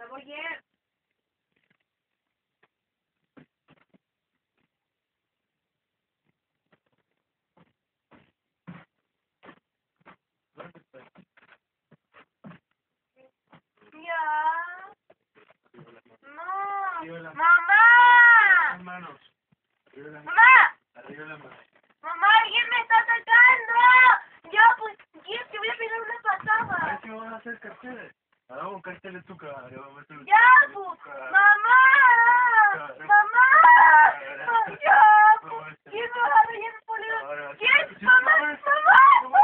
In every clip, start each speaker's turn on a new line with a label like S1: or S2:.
S1: La voy a... Ya. No. ¡Mamá!
S2: Manos.
S1: ¡Mamá!
S2: Arriba la mano.
S1: ¡Mamá, alguien me está atacando! Ya, pues, ¿quieres que voy a pegar una
S2: A
S1: patada?
S2: ver si vamos a hacer carteles. Hagamos un cartel en tu cara.
S1: ¡Ya, pues! ¡Mamá! ¡Mamá! ¡Ya, pues! ¿Quién me va a rellenar el polígono? ¿Quién? ¡Mamá! ¡Mamá!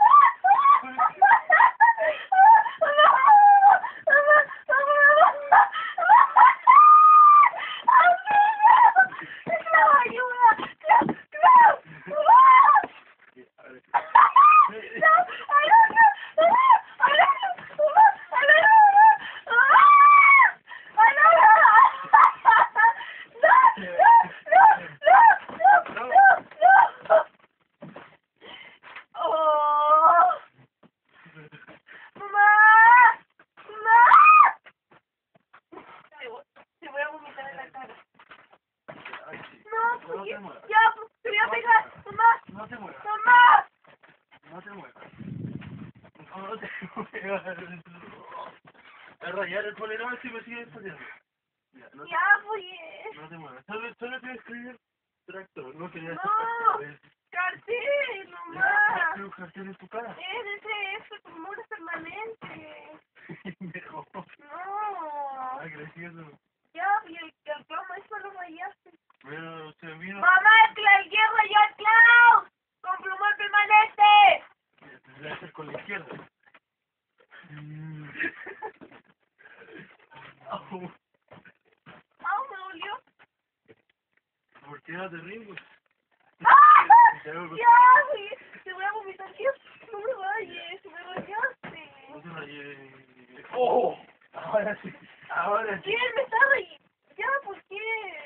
S1: Ya, pues, te voy a pegar. Mamá.
S2: No te muevas.
S1: Mamá.
S2: No te muevas. No te muevas. A rayar el polerón si me sigues poniendo. Ya, no te,
S1: Ya, pues.
S2: no te muevas. Solo te escribir tractor. No quería
S1: No. Cartel, mamá.
S2: un cartel en tu cara.
S1: Es como una permanente.
S2: Mejor.
S1: No.
S2: Ay, gracioso.
S1: Ya, y el Klaus, eso lo rayaste.
S2: Pero se vino.
S1: Mamá, el hierro rayó al Klaus. Con plumón permanente.
S2: Debe hacer con la izquierda. Au.
S1: Me dolió.
S2: ¿Por qué no te rindes?
S1: ¡Ah! Ya, güey. Te voy a vomitar. Dios, no me rayes. Me rayaste.
S2: No te rayes. ¡Oh! Ahora sí. Ahora sí.
S1: ¿Quién me está rayando? Ya, ¿por qué?